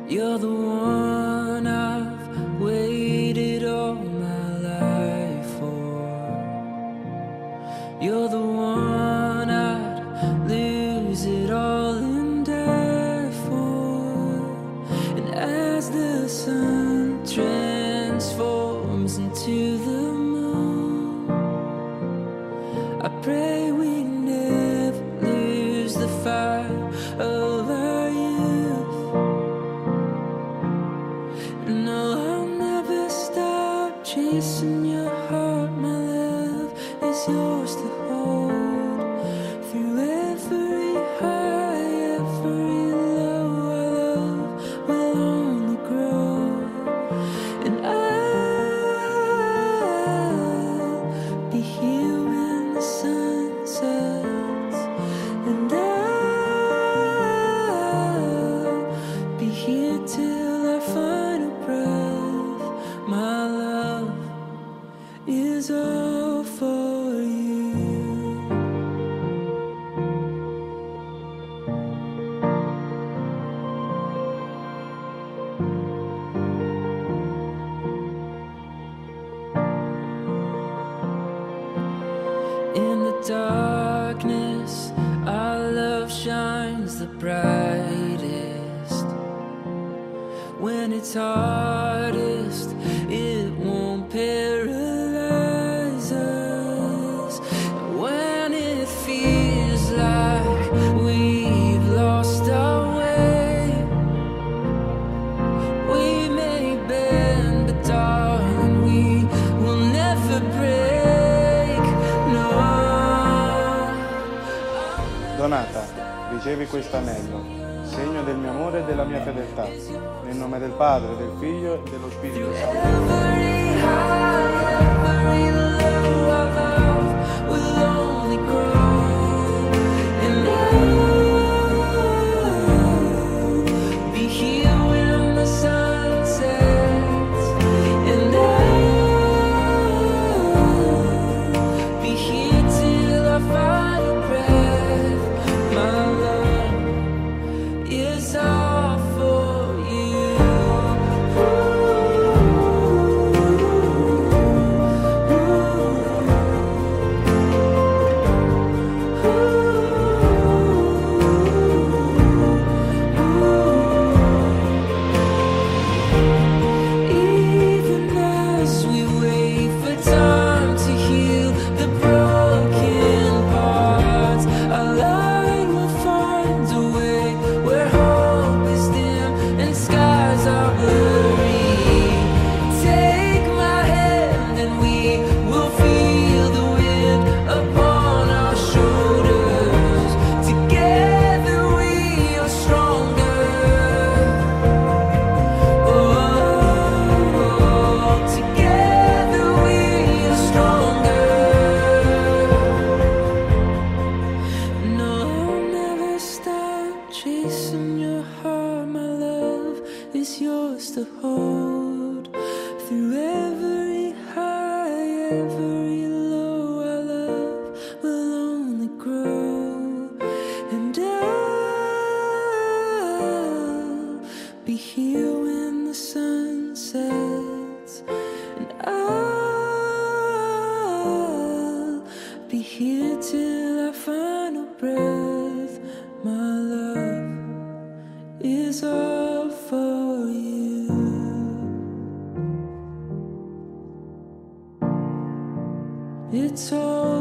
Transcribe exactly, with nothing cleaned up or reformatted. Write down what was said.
You're the one I've waited all my life for. You're the one I'd lose it all and die for. And as the sun transforms into the moon, I pray we never lose the fire of our youth. No, I'll never stop chasing your heart. My love is yours to hold through every high, every low. Our love will only grow, and I'll be here when the sun sets, and I'll be here till I find a breath. My love is all for you. In the darkness, our love shines the brightest. When it's hardest, it won't paralyze us. When it feels like we've lost our way, we may bend, but darling, we will never break. No. Donata, ricevi questo anello, segno del mio amore e della mia fedeltà, nel nome del Padre, del Figlio e dello Spirito Santo. Every high, every low, our love will only grow, and I'll be here when the sun sets, and I'll be here till I find a breath. My love is all for you. Even as we wait for time to heal the broken parts, our light will find a way where hope is dim and skies are blurry. Take my hand and we will feel the wind upon our shoulders. Together we are stronger. Oh, together we are stronger. No, I'll never stop chasing your heart. My love is yours to hold through every high, every low. Our love will only grow, and I'll be here when the sun sets, and I'll be here till I find a breath. My love is all for you. It's all